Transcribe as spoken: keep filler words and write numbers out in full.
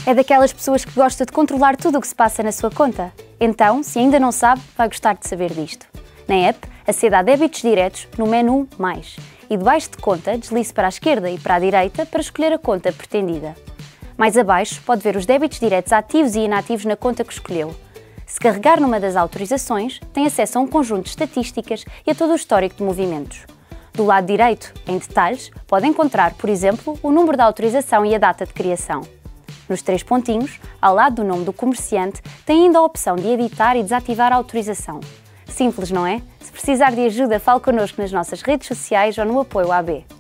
É daquelas pessoas que gosta de controlar tudo o que se passa na sua conta? Então, se ainda não sabe, vai gostar de saber disto. Na app, aceda a Débitos Diretos no menu Mais e debaixo de Conta deslize para a esquerda e para a direita para escolher a conta pretendida. Mais abaixo pode ver os débitos diretos ativos e inativos na conta que escolheu. Se carregar numa das autorizações, tem acesso a um conjunto de estatísticas e a todo o histórico de movimentos. Do lado direito, em Detalhes, pode encontrar, por exemplo, o número da autorização e a data de criação. Nos três pontinhos, ao lado do nome do comerciante, tem ainda a opção de editar e desativar a autorização. Simples, não é? Se precisar de ajuda, fale connosco nas nossas redes sociais ou no apoio A B.